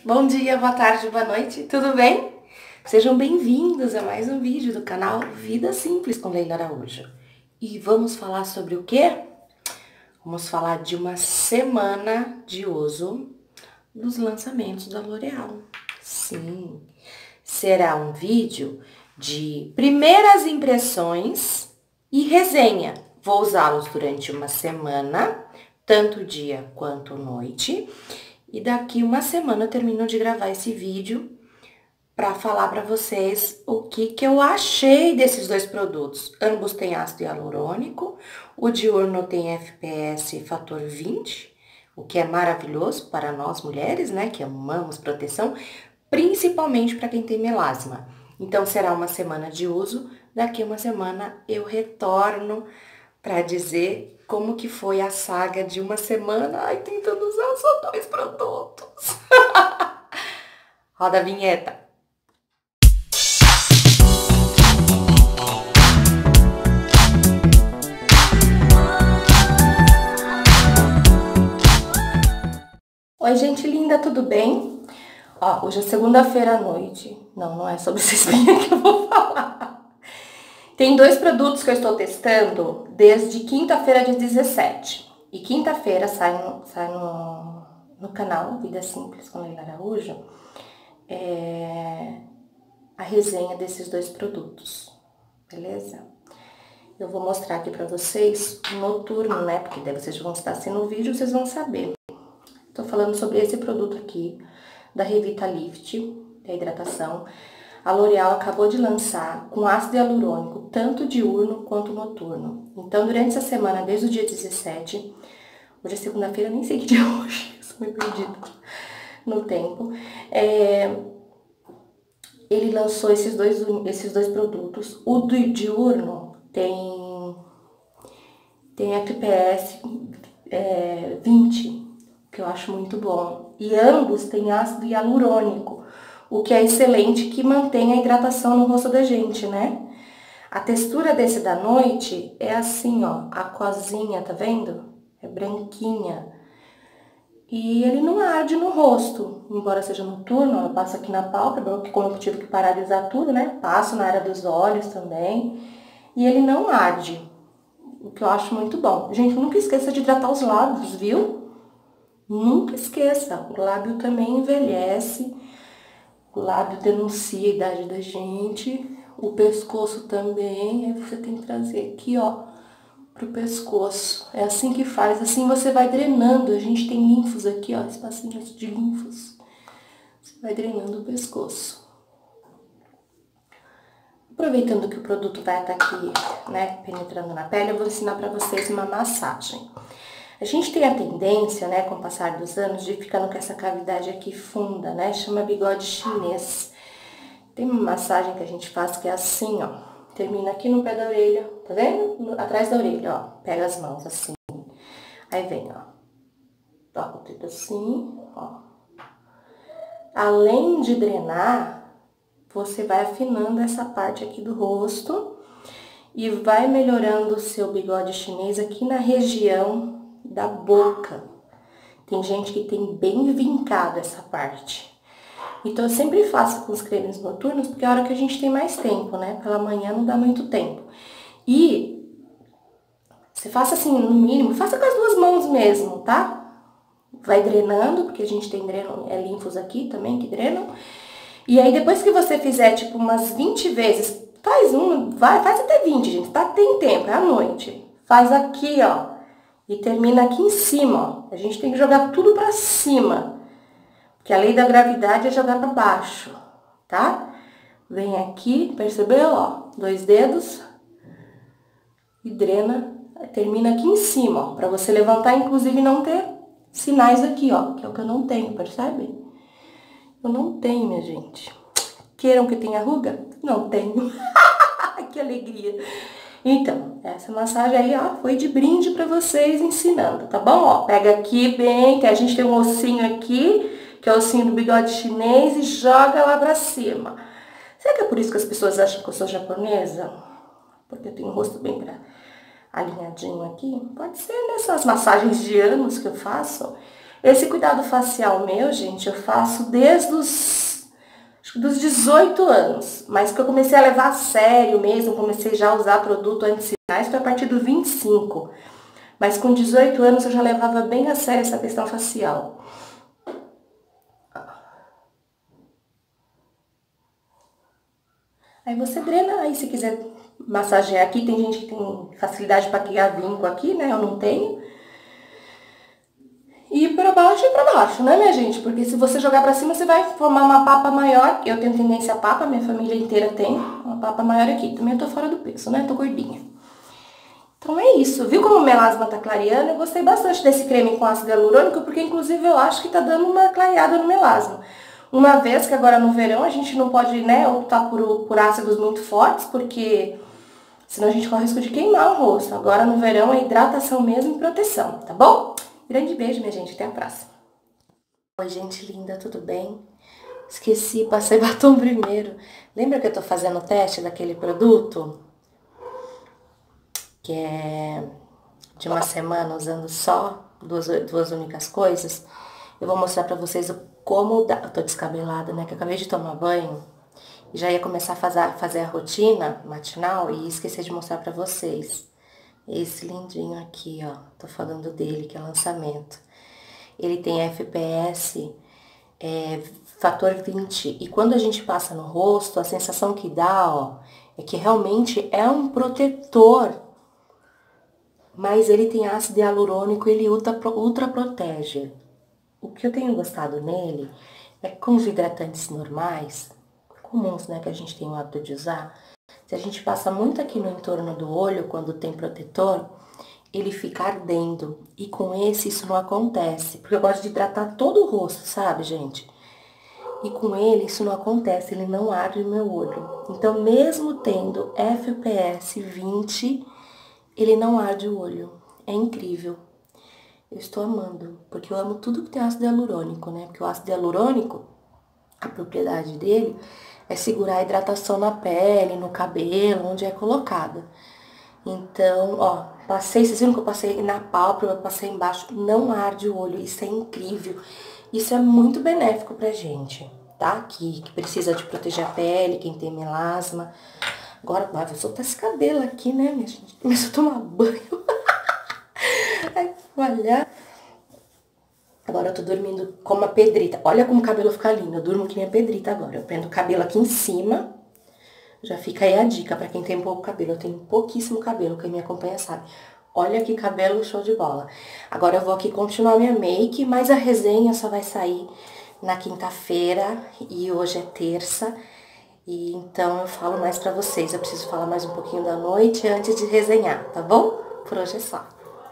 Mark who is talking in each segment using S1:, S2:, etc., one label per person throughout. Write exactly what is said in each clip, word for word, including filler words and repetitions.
S1: Bom dia, boa tarde, boa noite, tudo bem? Sejam bem-vindos a mais um vídeo do canal Vida Simples com Leila Araújo. E vamos falar sobre o quê? Vamos falar de uma semana de uso dos lançamentos da L'Oréal. Sim, será um vídeo de primeiras impressões e resenha. Vou usá-los durante uma semana, tanto dia quanto noite. E daqui uma semana eu termino de gravar esse vídeo para falar para vocês o que, que eu achei desses dois produtos. Ambos têm ácido hialurônico, o diurno tem F P S fator vinte, o que é maravilhoso para nós mulheres, né, que amamos proteção, principalmente para quem tem melasma. Então será uma semana de uso, daqui uma semana eu retorno para dizer como que foi a saga de uma semana, ai, tentando usar só dois produtos. Roda a vinheta. Oi, gente linda, tudo bem? Ó, hoje é segunda-feira à noite. Não, não é sobre essa espinha que eu vou falar. Tem dois produtos que eu estou testando desde quinta-feira, dia dezessete. E quinta-feira sai, no, sai no, no canal Vida Simples com Leila Araújo é, a resenha desses dois produtos, beleza? Eu vou mostrar aqui pra vocês o noturno, né? Porque daí vocês vão estar assistindo o vídeo, vocês vão saber. Tô falando sobre esse produto aqui, da Revita Lift, da hidratação. A L'Oréal acabou de lançar com ácido hialurônico, tanto diurno quanto noturno. Então, durante essa semana, desde o dia dezessete, hoje é segunda-feira, nem sei que dia é hoje, sou meio perdida no tempo, é, ele lançou esses dois, esses dois produtos. O do diurno tem, tem F P S é, vinte, que eu acho muito bom. E ambos têm ácido hialurônico, o que é excelente, que mantém a hidratação no rosto da gente, né? A textura desse da noite é assim, ó, aquosinha, tá vendo? É branquinha. E ele não arde no rosto, embora seja noturno, eu passo aqui na pálpebra, porque como eu tive que paralisar tudo, né? Passo na área dos olhos também. E ele não arde, o que eu acho muito bom. Gente, nunca esqueça de hidratar os lábios, viu? Nunca esqueça, o lábio também envelhece. O lábio denuncia a idade da gente, o pescoço também, aí você tem que trazer aqui, ó, pro pescoço. É assim que faz, assim você vai drenando, a gente tem linfos aqui, ó, espacinhos de linfos. Você vai drenando o pescoço. Aproveitando que o produto vai estar aqui, né, penetrando na pele, eu vou ensinar pra vocês uma massagem. A gente tem a tendência, né, com o passar dos anos, de ficando com essa cavidade aqui funda, né? Chama bigode chinês. Tem uma massagem que a gente faz que é assim, ó. Termina aqui no pé da orelha, tá vendo? No, atrás da orelha, ó. Pega as mãos assim. Aí vem, ó. Toca o dedo assim, ó. Além de drenar, você vai afinando essa parte aqui do rosto e vai melhorando o seu bigode chinês aqui na região da boca. Tem gente que tem bem vincado essa parte. Então eu sempre faço com os cremes noturnos, porque é a hora que a gente tem mais tempo, né? Pela manhã não dá muito tempo. E você faça assim, no mínimo, faça com as duas mãos mesmo, tá? Vai drenando, porque a gente tem dreno, é linfos aqui também que drenam. E aí depois que você fizer tipo umas vinte vezes, faz um, vai, faz até vinte, gente, tá? Tem tempo, é à noite. Faz aqui, ó. E termina aqui em cima, ó. A gente tem que jogar tudo pra cima. Porque a lei da gravidade é jogar pra baixo, tá? Vem aqui, percebeu, ó? Dois dedos. E drena. Termina aqui em cima, ó. Pra você levantar, inclusive, não ter sinais aqui, ó. Que é o que eu não tenho, percebe? Eu não tenho, minha gente. Queiram que tenha ruga? Não tenho. Que alegria. Então, essa massagem aí, ó, foi de brinde pra vocês ensinando, tá bom? Ó, pega aqui bem, que a gente tem um ossinho aqui, que é o ossinho do bigode chinês, e joga lá pra cima. Será que é por isso que as pessoas acham que eu sou japonesa? Porque eu tenho o rosto bem pra alinhadinho aqui? Pode ser nessas massagens de anos que eu faço. Esse cuidado facial meu, gente, eu faço desde os, acho que dos dezoito anos. Mas que eu comecei a levar a sério mesmo, comecei já a usar produto anti-sinais, foi a partir do vinte e cinco. Mas com dezoito anos eu já levava bem a sério essa questão facial. Aí você drena, aí se quiser massagear aqui, tem gente que tem facilidade para criar vinco aqui, né? Eu não tenho. E para baixo e para baixo, né, minha gente? Porque se você jogar para cima, você vai formar uma papa maior. Eu tenho tendência a papa, minha família inteira tem uma papa maior aqui. Também eu tô fora do peso, né? Tô gordinha. Então é isso. Viu como o melasma tá clareando? Eu gostei bastante desse creme com ácido hialurônico, porque inclusive eu acho que tá dando uma clareada no melasma. Uma vez que agora no verão a gente não pode, né, optar por, por ácidos muito fortes, porque senão a gente corre o risco de queimar o rosto. Agora no verão é hidratação mesmo e proteção, tá bom? Grande beijo, minha gente. Até a próxima. Oi, gente linda, tudo bem? Esqueci, passei batom primeiro. Lembra que eu tô fazendo o teste daquele produto? Que é de uma semana usando só duas, duas únicas coisas. Eu vou mostrar pra vocês como dá. Eu tô descabelada, né? Que eu acabei de tomar banho. E já ia começar a fazer, fazer a rotina matinal e esqueci de mostrar pra vocês. Esse lindinho aqui, ó. Tô falando dele, que é lançamento. Ele tem F P S é, fator vinte. E quando a gente passa no rosto, a sensação que dá, ó, é que realmente é um protetor. Mas ele tem ácido hialurônico, ele ultra, ultra protege. O que eu tenho gostado nele é que com os hidratantes normais, comuns, né, que a gente tem o hábito de usar, se a gente passa muito aqui no entorno do olho, quando tem protetor, ele fica ardendo. E com esse isso não acontece, porque eu gosto de hidratar todo o rosto, sabe, gente? E com ele isso não acontece, ele não arde o meu olho. Então, mesmo tendo F P S vinte, ele não arde o olho. É incrível. Eu estou amando, porque eu amo tudo que tem ácido hialurônico, né? Porque o ácido hialurônico, a propriedade dele é segurar a hidratação na pele, no cabelo, onde é colocada. Então, ó, passei, vocês viram que eu passei na pálpebra, passei embaixo, não arde o olho, isso é incrível. Isso é muito benéfico pra gente, tá? Que, que precisa de proteger a pele, quem tem melasma. Agora, vai, vou soltar esse cabelo aqui, né, minha gente? Começou a tomar banho. Ai, olha. Agora eu tô dormindo como uma pedrita. Olha como o cabelo fica lindo. Eu durmo que nem a pedrita agora. Eu prendo o cabelo aqui em cima. Já fica aí a dica pra quem tem pouco cabelo. Eu tenho pouquíssimo cabelo, quem me acompanha sabe. Olha que cabelo show de bola. Agora eu vou aqui continuar minha make, mas a resenha só vai sair na quinta-feira. E hoje é terça. E então eu falo mais pra vocês. Eu preciso falar mais um pouquinho da noite antes de resenhar, tá bom? Por hoje é só.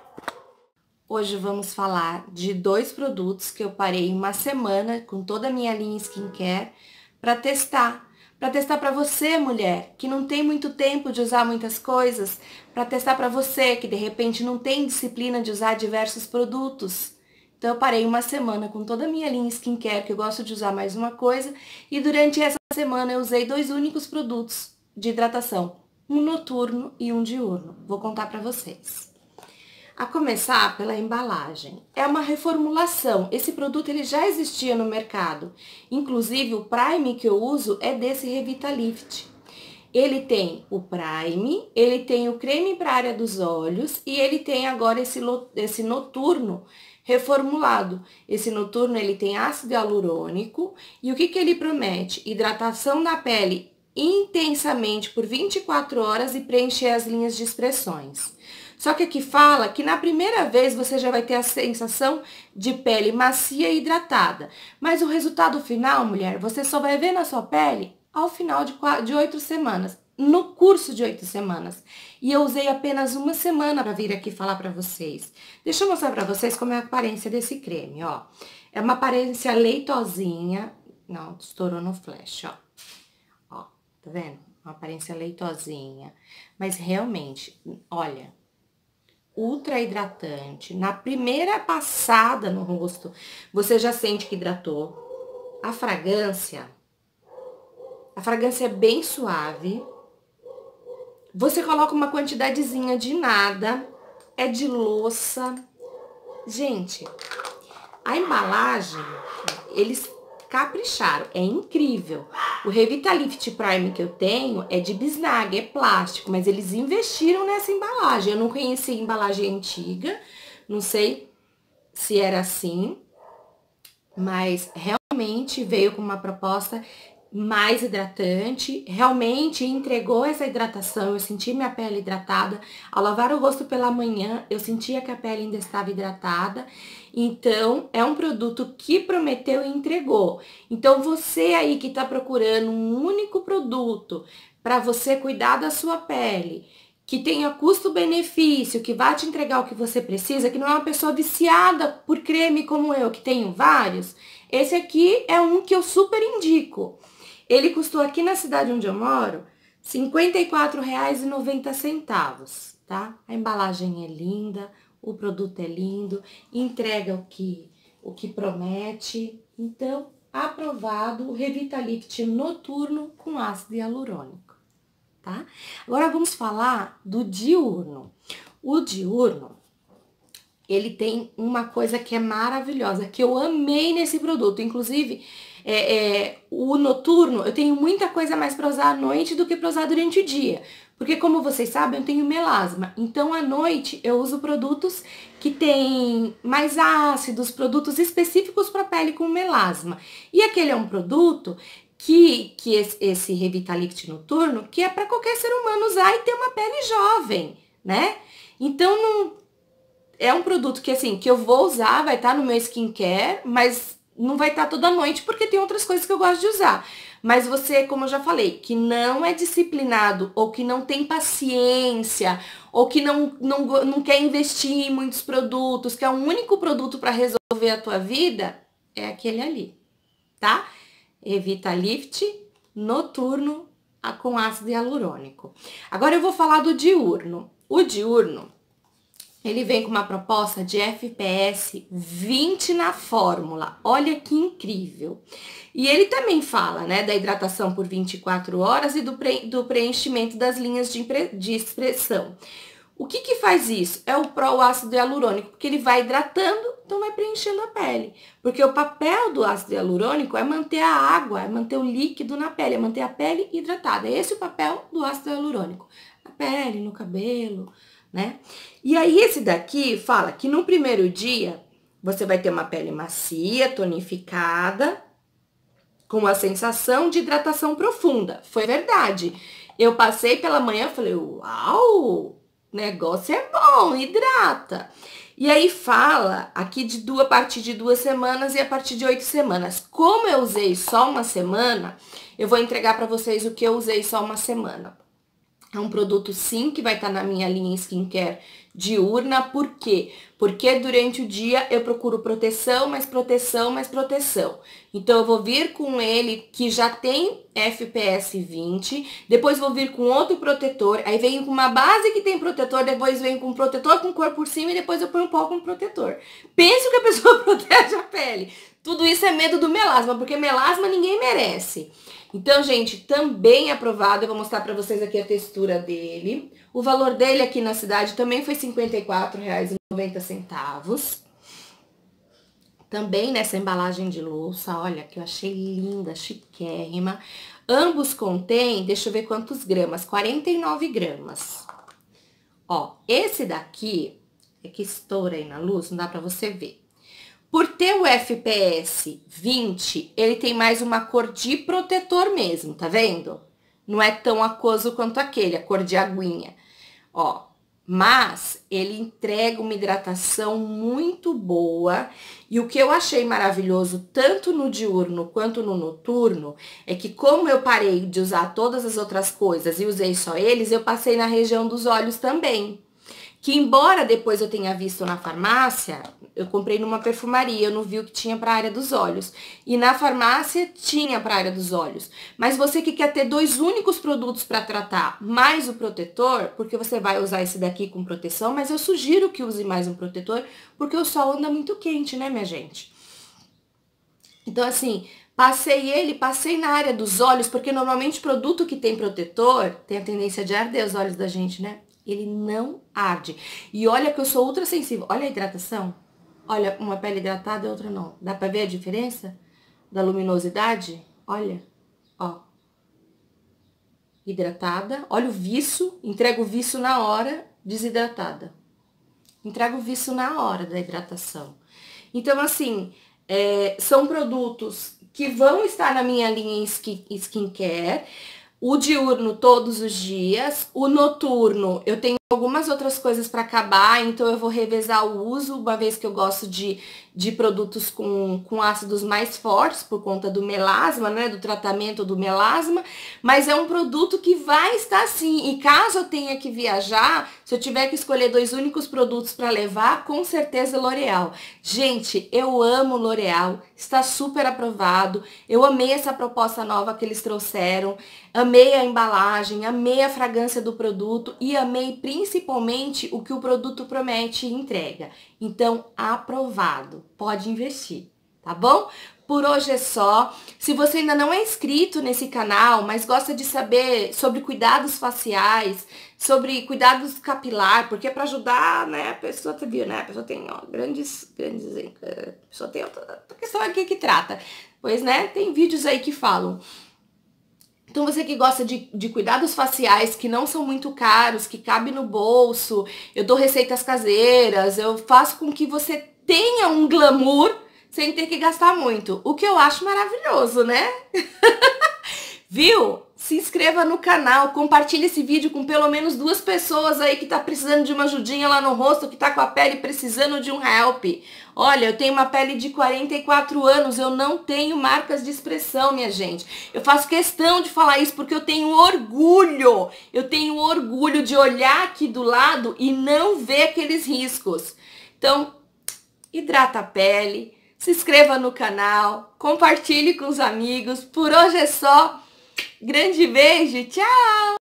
S1: Hoje vamos falar de dois produtos que eu parei uma semana com toda a minha linha skincare para testar. Para testar para você, mulher, que não tem muito tempo de usar muitas coisas, para testar para você que de repente não tem disciplina de usar diversos produtos. Então eu parei uma semana com toda a minha linha skincare, que eu gosto de usar mais uma coisa, e durante essa semana eu usei dois únicos produtos de hidratação, um noturno e um diurno. Vou contar para vocês. A começar pela embalagem. É uma reformulação. Esse produto ele já existia no mercado. Inclusive o Prime que eu uso é desse Revitalift. Ele tem o Prime, ele tem o creme para a área dos olhos e ele tem agora esse, esse noturno reformulado. Esse noturno ele tem ácido hialurônico e o que, que ele promete? Hidratação da pele intensamente por vinte e quatro horas e preencher as linhas de expressões. Só que aqui fala que na primeira vez você já vai ter a sensação de pele macia e hidratada. Mas o resultado final, mulher, você só vai ver na sua pele ao final de oito semanas. No curso de oito semanas. E eu usei apenas uma semana para vir aqui falar para vocês. Deixa eu mostrar para vocês como é a aparência desse creme, ó. É uma aparência leitosinha. Não, estourou no flash, ó. Ó, tá vendo? Uma aparência leitosinha. Mas realmente, olha... ultra hidratante. Na primeira passada no rosto, você já sente que hidratou. A fragrância, a fragrância é bem suave. Você coloca uma quantidadezinha de nada, é de louça. Gente,
S2: A embalagem, eles capricharam, é incrível. O Revitalift Prime que eu tenho é de bisnaga, é plástico, mas eles investiram nessa embalagem. Eu não conhecia a embalagem antiga, não sei se era assim, mas realmente veio com uma proposta mais hidratante, realmente entregou essa hidratação, eu senti minha pele hidratada. Ao lavar o rosto pela manhã, eu sentia que a pele ainda estava hidratada. Então, é um produto que prometeu e entregou. Então, você aí que tá procurando um único produto para você cuidar da sua pele, que tenha custo-benefício, que vai te entregar o que você precisa, que não é uma pessoa viciada por creme como eu, que tenho vários, esse aqui é um que eu super indico. Ele custou aqui na cidade onde eu moro, cinquenta e quatro reais e noventa centavos, tá? A embalagem é linda, o produto é lindo, entrega o que, o que promete. Então, aprovado o Revitalift Noturno com ácido hialurônico, tá? Agora vamos falar do diurno. O diurno, ele tem uma coisa que é maravilhosa, que eu amei nesse produto. Inclusive, é, é, o noturno, eu tenho muita coisa mais para usar à noite do que para usar durante o dia. Porque, como vocês sabem, eu tenho melasma. Então, à noite, eu uso produtos que têm mais ácidos, produtos específicos para pele com melasma. E aquele é um produto que, que esse, esse Revitalift Noturno, que é para qualquer ser humano usar e ter uma pele jovem, né? Então, não... É um produto que, assim, que eu vou usar, vai estar no meu skincare, mas não vai estar toda noite, porque tem outras coisas que eu gosto de usar. Mas você, como eu já falei, que não é disciplinado, ou que não tem paciência, ou que não, não, não quer investir em muitos produtos, que é um único produto para resolver a tua vida, é aquele ali, tá? Revitalift Noturno com ácido hialurônico. Agora eu vou falar do diurno. O diurno, ele vem com uma proposta de F P S vinte na fórmula. Olha que incrível. E ele também fala, né, da hidratação por vinte e quatro horas e do, pre do preenchimento das linhas de, de expressão. O que que faz isso? É o pró ácido hialurônico, porque ele vai hidratando, então vai preenchendo a pele. Porque o papel do ácido hialurônico é manter a água, é manter o líquido na pele, é manter a pele hidratada. Esse é o papel do ácido hialurônico. Na pele, no cabelo, né? E aí esse daqui fala que no primeiro dia você vai ter uma pele macia, tonificada, com a sensação de hidratação profunda. Foi verdade. Eu passei pela manhã e falei, uau, negócio é bom, hidrata. E aí fala aqui de duas, a partir de duas semanas e a partir de oito semanas. Como eu usei só uma semana, eu vou entregar para vocês o que eu usei só uma semana. É um produto, sim, que vai estar na minha linha skincare diurna. Por quê? Porque durante o dia eu procuro proteção, mais proteção, mais proteção. Então, eu vou vir com ele que já tem F P S vinte, depois vou vir com outro protetor, aí venho com uma base que tem protetor, depois venho com um protetor com cor por cima e depois eu ponho um pó com protetor. Penso que a pessoa protege a pele. Tudo isso é medo do melasma, porque melasma ninguém merece. Então, gente, também aprovado. Eu vou mostrar pra vocês aqui a textura dele. O valor dele aqui na cidade também foi cinquenta e quatro reais e noventa centavos. Também nessa embalagem de louça, olha, que eu achei linda, chiquérrima. Ambos contêm, deixa eu ver quantos gramas, quarenta e nove gramas. Ó, esse daqui, é que estoura aí na luz, não dá pra você ver. Por ter o F P S vinte, ele tem mais uma cor de protetor mesmo, tá vendo? Não é tão aquoso quanto aquele, a cor de aguinha. Ó, mas ele entrega uma hidratação muito boa. E o que eu achei maravilhoso, tanto no diurno quanto no noturno, é que como eu parei de usar todas as outras coisas e usei só eles, eu passei na região dos olhos também. Que embora depois eu tenha visto na farmácia, eu comprei numa perfumaria, eu não vi o que tinha para a área dos olhos. E na farmácia tinha para a área dos olhos. Mas você que quer ter dois únicos produtos para tratar, mais o protetor, porque você vai usar esse daqui com proteção, mas eu sugiro que use mais um protetor, porque o sol anda muito quente, né, minha gente? Então, assim, passei ele, passei na área dos olhos, porque normalmente produto que tem protetor tem a tendência de arder os olhos da gente, né? Ele não arde. E olha que eu sou ultra sensível. Olha a hidratação. Olha, uma pele hidratada e outra não. Dá pra ver a diferença da luminosidade? Olha, ó. Hidratada. Olha o viço. Entrega o viço na hora, desidratada. Entrega o viço na hora da hidratação. Então, assim, é, são produtos que vão estar na minha linha skin, skincare. O diurno todos os dias. O noturno, eu tenho algumas outras coisas para acabar, então eu vou revezar o uso, uma vez que eu gosto de, de produtos com, com ácidos mais fortes, por conta do melasma, né, do tratamento do melasma, mas é um produto que vai estar assim, e caso eu tenha que viajar, se eu tiver que escolher dois únicos produtos para levar, com certeza L'Oréal. Gente, eu amo L'Oréal, está super aprovado, eu amei essa proposta nova que eles trouxeram, amei a embalagem, amei a fragrância do produto e amei principalmente o que o produto promete e entrega. Então, aprovado. Pode investir, tá bom? Por hoje é só. Se você ainda não é inscrito nesse canal, mas gosta de saber sobre cuidados faciais, sobre cuidados capilar, porque é para ajudar, né, a pessoa, você viu, né, a pessoa tem, ó, grandes, grandes, a pessoa tem outra questão aqui que trata, pois, né, tem vídeos aí que falam. Então você que gosta de, de cuidados faciais que não são muito caros, que cabe no bolso, eu dou receitas caseiras, eu faço com que você tenha um glamour sem ter que gastar muito. O que eu acho maravilhoso, né? Viu? Se inscreva no canal, compartilhe esse vídeo com pelo menos duas pessoas aí que tá precisando de uma ajudinha lá no rosto, que tá com a pele precisando de um help. Olha, eu tenho uma pele de quarenta e quatro anos, eu não tenho marcas de expressão, minha gente. Eu faço questão de falar isso porque eu tenho orgulho. Eu tenho orgulho de olhar aqui do lado e não ver aqueles riscos. Então, hidrata a pele, se inscreva no canal, compartilhe com os amigos. Por hoje é só. Grande beijo, tchau!